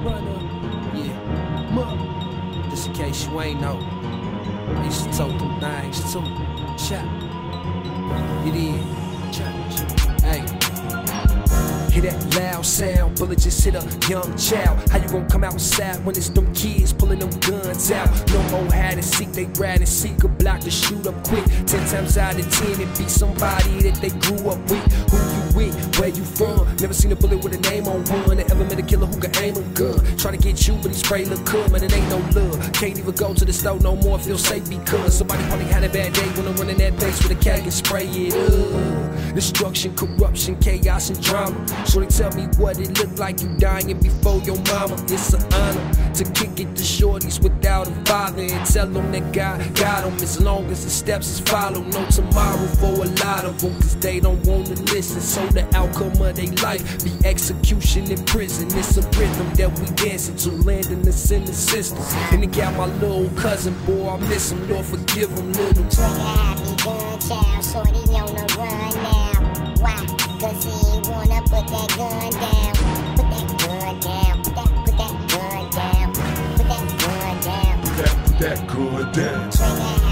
Run up, yeah, mud. Just in case you ain't know, I used to tote them things too. Chop, it is, chop, hey. Hear that loud sound, bullet just hit a young child. How you gon' come outside when it's them kids pulling them guns out? No more hide and seek, they ride and seek a block to shoot up quick. 10 times out of 10 it be somebody that they grew up with. Who you with? Where you from? Never seen a bullet with a name on one. Never met a killer who can aim a gun. Try to get you but he spray look cool, man, it ain't no love. Can't even go to the store no more, feel safe because somebody probably had a bad day when I'm running that base with a cat and spray it up. Destruction, corruption, chaos, and drama. So they tell me what it look like you dying before your mama. It's an honor to kick it to shorties without a father and tell them that God got them as long as the steps is followed. No tomorrow for a lot of them cause they don't want to listen. So the outcome of their life be execution in prison. It's a rhythm that we dancing to, landing us in the system. And they got my little cousin, boy, I miss him, Lord forgive him, little. Trigger happy gun child, shorty on the run now. Why? Cause he ain't wanna put that gun down. Put that gun down. Put that gun down. Put that gun down. Put that gun down. Trigger